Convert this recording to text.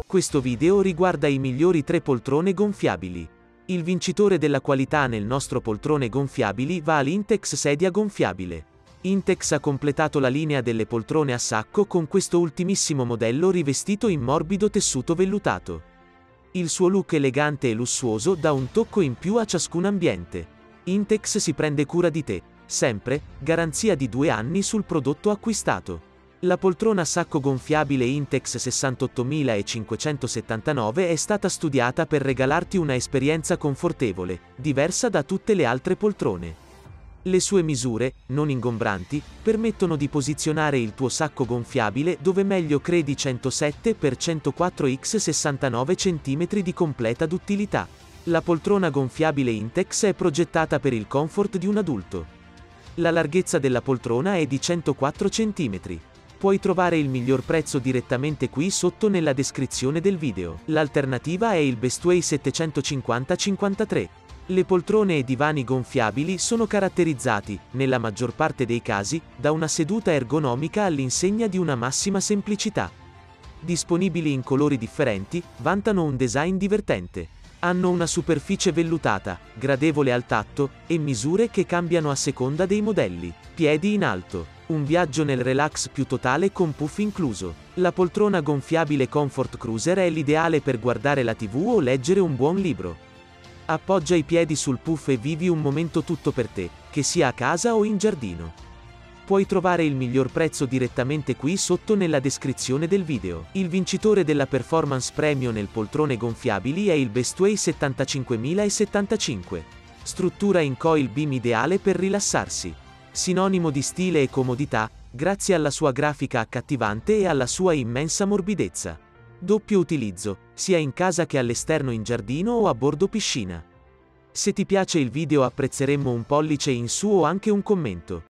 Questo video riguarda i migliori 3 poltrone gonfiabili. Il vincitore della qualità nel nostro poltrone gonfiabili va all'Intex sedia gonfiabile. Intex ha completato la linea delle poltrone a sacco con questo ultimissimo modello rivestito in morbido tessuto vellutato. Il suo look elegante e lussuoso dà un tocco in più a ciascun ambiente. Intex si prende cura di te, sempre, garanzia di 2 anni sul prodotto acquistato. La poltrona a sacco gonfiabile Intex 68579 è stata studiata per regalarti una esperienza confortevole, diversa da tutte le altre poltrone. Le sue misure, non ingombranti, permettono di posizionare il tuo sacco gonfiabile dove meglio credi 107 x 104 x 69 cm di completa duttilità. La poltrona gonfiabile Intex è progettata per il comfort di un adulto. La larghezza della poltrona è di 104 cm. Puoi trovare il miglior prezzo direttamente qui sotto nella descrizione del video. L'alternativa è il Bestway 750-53. Le poltrone e divani gonfiabili sono caratterizzati, nella maggior parte dei casi, da una seduta ergonomica all'insegna di una massima semplicità. Disponibili in colori differenti, vantano un design divertente. Hanno una superficie vellutata, gradevole al tatto, e misure che cambiano a seconda dei modelli. Piedi in alto. Un viaggio nel relax più totale con puff incluso. La poltrona gonfiabile Comfort Cruiser è l'ideale per guardare la TV o leggere un buon libro. Appoggia i piedi sul puff e vivi un momento tutto per te, che sia a casa o in giardino. Puoi trovare il miglior prezzo direttamente qui sotto nella descrizione del video. Il vincitore della Performance Premio nel poltrone gonfiabili è il Bestway 75075. Struttura in coil beam ideale per rilassarsi. Sinonimo di stile e comodità, grazie alla sua grafica accattivante e alla sua immensa morbidezza. Doppio utilizzo, sia in casa che all'esterno in giardino o a bordo piscina. Se ti piace il video apprezzeremmo un pollice in su o anche un commento.